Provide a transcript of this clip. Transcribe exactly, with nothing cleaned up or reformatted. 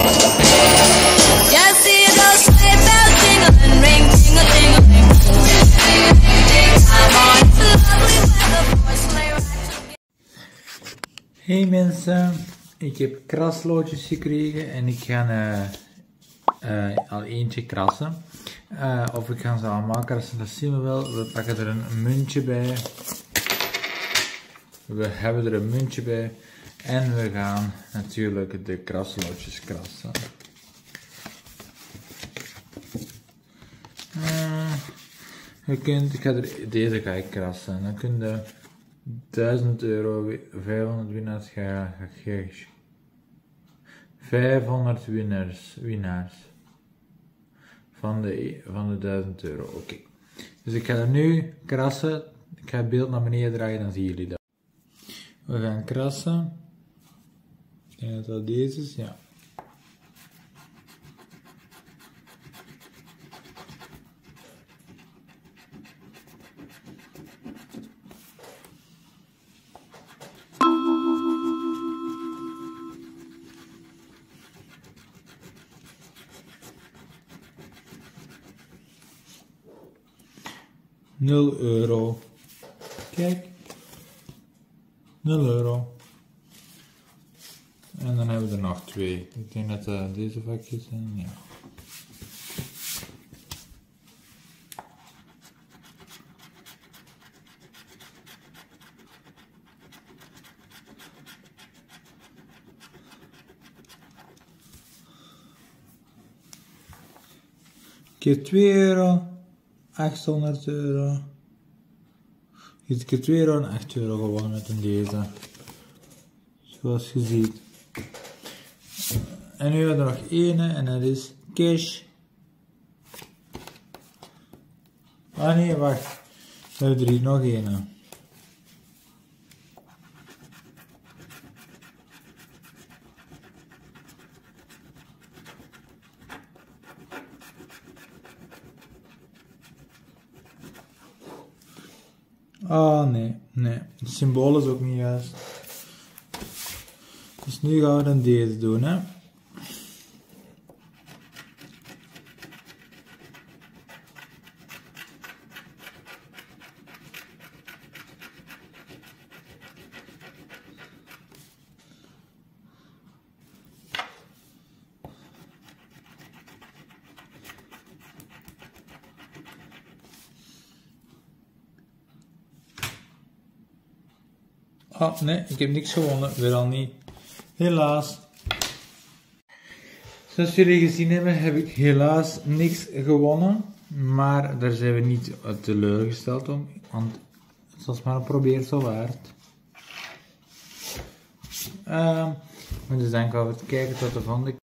Yeah, see those sleigh bells jingling, ring, jingle, jingle, ring. I'm on lovely weather for a sleigh ride. Hey mensen, ik heb krasloodjes gekregen en ik ga uh, uh, al eentje krassen. Uh, of ik ga ze allemaal krassen, dat zien we wel. We pakken er een muntje bij. We hebben er een muntje bij. En we gaan natuurlijk de krasloodjes krassen. Uh, je kunt, ik ga er, deze ga ik krassen. Dan kun je duizend euro, vijfhonderd winnaars ga je vijfhonderd winnaars, winnaars van de, van de duizend euro. Oké. Okay. Dus ik ga er nu krassen. Ik ga het beeld naar beneden draaien, dan zien jullie dat. We gaan krassen. Ik denk dat dat deze is, ja. nul euro. Kijk. nul euro. En dan hebben we er nog twee. Ik denk dat uh, deze vakjes zijn. Ja. Keer twee euro. achthonderd euro. Je hebt twee euro en acht euro gewonnen met een deze. Zoals je ziet. En nu hebben we er nog één en dat is cash. Ah nee, wacht. We hebben er hier nog één. Ah nee, nee. Het symbool is ook niet juist. Dus nu gaan we dan deze doen, hè. Oh nee, ik heb niks gewonnen, weer al niet. Helaas. Zoals jullie gezien hebben, heb ik helaas niks gewonnen. Maar daar zijn we niet teleurgesteld om, want het was maar een probeer zo waard. Uh, dus dank voor het kijken, tot de volgende keer.